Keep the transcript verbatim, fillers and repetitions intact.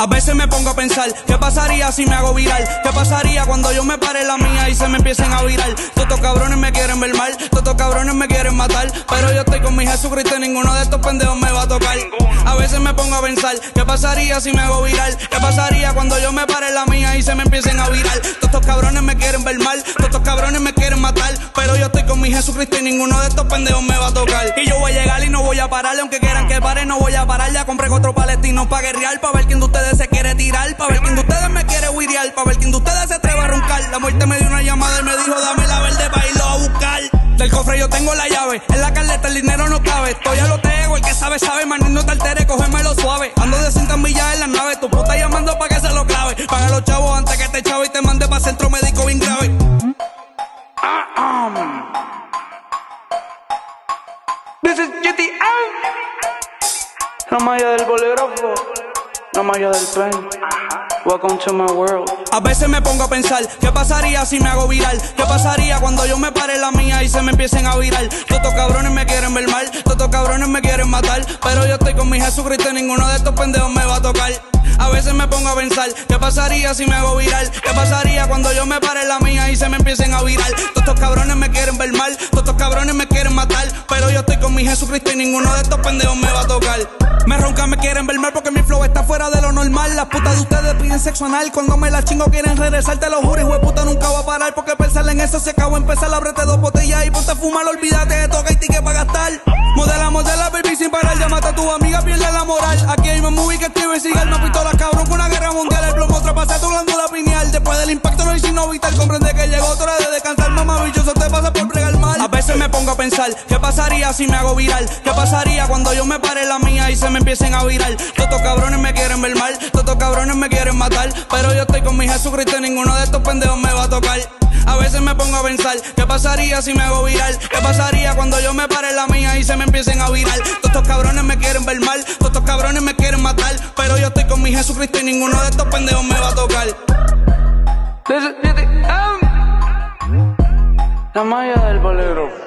A veces me pongo a pensar, ¿qué pasaría si me hago viral? ¿Qué pasaría cuando yo me pare la mía y se me empiecen a virar? Todos estos cabrones me quieren ver mal, todos estos cabrones me quieren matar, pero yo estoy con mi Jesucristo y ninguno de estos pendejos me va a tocar. A veces me pongo a pensar, ¿qué pasaría si me hago viral? ¿Qué pasaría cuando yo me pare la mía y se me empiecen a virar? Todos estos cabrones me quieren ver mal, todos estos cabrones me quieren matar, pero yo estoy con mi Jesucristo y ninguno de estos pendejos me va a tocar. Y yo voy a llegar y no voy a pararle, aunque quieran que pare, no voy a parar. Ya compré cuatro palestinos pa' guerrear, pa' ver quién de ustedes se quiere tirar, pa' ver quién de ustedes me quiere huirear, pa' ver quién de ustedes se atreve a roncar. La muerte me dio una llamada y me dijo, dame la verde pa' irlo a buscar. Del cofre yo tengo la llave, en la caleta el dinero no cabe. Estoy a lo tego, el que sabe sabe, man, no te alteres, cógemelo suave. Ando de cinta millas en la nave, tu puta llamando pa' que se lo clave. Paga los chavos antes que te chavo y te mande pa' centro médico bien grave. This is G T A. La malla del bolígrafo, la malla del pen. Welcome to my world. A veces me pongo a pensar, ¿qué pasaría si me hago viral? ¿Qué pasaría cuando yo me pare la mía y se me empiecen a virar? Todos estos cabrones me quieren ver mal, todos estos cabrones me quieren matar, pero yo estoy con mi Jesucristo y ninguno de estos pendejos me va a tocar. A veces me pongo a pensar, ¿qué pasaría si me hago viral? ¿Qué pasaría cuando yo me pare la mía y se me empiecen a virar? Todos estos cabrones me quieren ver mal, todos estos cabrones me quieren matar, pero yo estoy con mi Jesucristo y ninguno de estos pendejos me va a tocar. Me roncan, me quieren ver mal porque mi flow está fuera de lo normal. Las putas de ustedes piden sexo anal, cuando me las chingo quieren regresar. Te lo juro, hijo de puta, nunca va a parar, porque pensar en eso se acabó. Empezar, ábrete dos botellas y ponte a fumar. Olvídate de toca y ticket para gastar. Modela, modela, baby, sin parar. Llámate a tu amiga, pierde la moral. Aquí hay más movie que Steven Seagal. No pistolas, cabrón, con una guerra mundial. El plomo traspasa tu glándula pineal. Después del impacto no hay sino vital. Comprende que llegó otra hora de descansar. Mamá, bichoso, te pasa por bregar mal. A veces me pongo a pensar, ¿qué pasaría si me hago viral? ¿Qué pasaría cuando yo me pare la mía y se me empiecen a virar? Todos estos cabrones me quieren ver mal, todos estos cabrones me quieren matar, pero yo estoy con mi Jesucristo y ninguno de estos pendejos me va a tocar. A veces me pongo a pensar, ¿qué pasaría si me hago viral? ¿Qué pasaría cuando yo me pare la mía y se me empiecen a virar? Todos estos cabrones me quieren ver mal, todos estos cabrones me quieren matar, pero yo estoy con mi Jesucristo y ninguno de estos pendejos me va a tocar. La malla del bolero.